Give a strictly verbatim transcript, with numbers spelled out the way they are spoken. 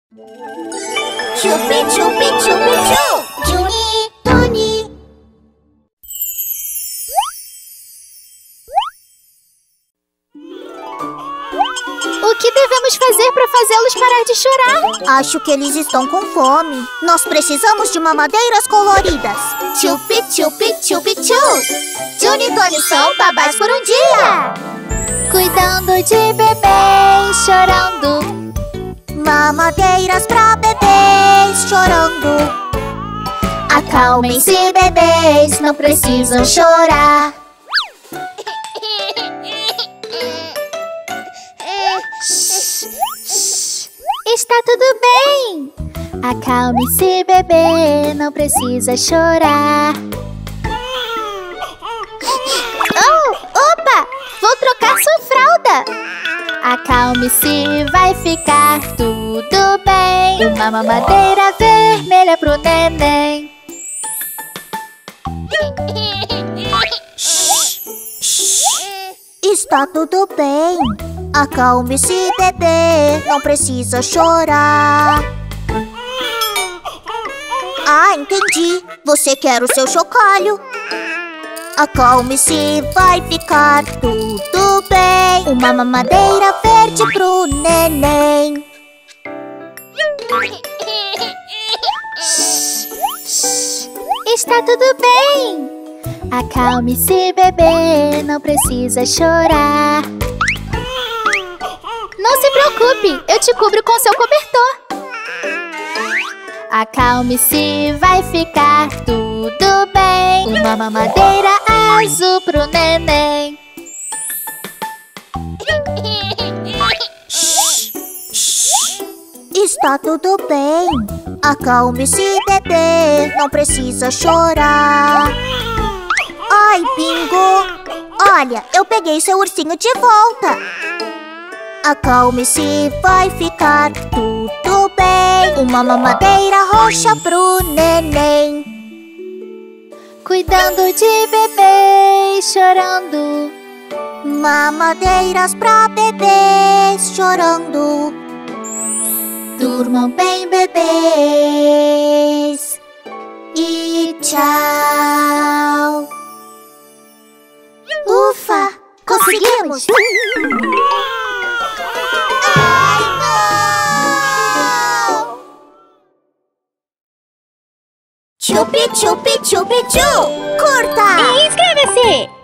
Chupi, chupi, chupi, chu! Juni, Tony. O que devemos fazer para fazê-los parar de chorar? Acho que eles estão com fome. Nós precisamos de mamadeiras coloridas. Chupi, chupi, chupi, chu! Juni e Tony são babás por um dia. Cuidando de bebês chorando. Mamadeiras pra bebês chorando. Acalmem-se, bebês, não precisam chorar. Está tudo bem. Acalme-se, bebê, não precisa chorar. Oh, opa! Vou trocar sua fralda. Acalme-se, vai ficar tudo bem. Uma mamadeira vermelha pro neném. Está tudo bem. Acalme-se, bebê, não precisa chorar. Ah, entendi. Você quer o seu chocalho. Acalme-se, vai ficar tudo bem. Uma mamadeira verde pro neném. Está tudo bem. Acalme-se, bebê, não precisa chorar. Não se preocupe, eu te cubro com seu cobertor. Acalme-se, vai ficar tudo bem. Uma mamadeira azul pro neném. Está tudo bem. Acalme-se, bebê, não precisa chorar. Ai, Bingo! Olha, eu peguei seu ursinho de volta. Acalme-se, vai ficar tudo bem. Uma mamadeira roxa pro neném. Cuidando de bebês chorando. Mamadeiras pra bebês chorando. Durmam bem, bebês. E tchau. Ufa, conseguimos! Ai, não! Chupi, chupi, chupi, chu! Curta! E inscreva-se!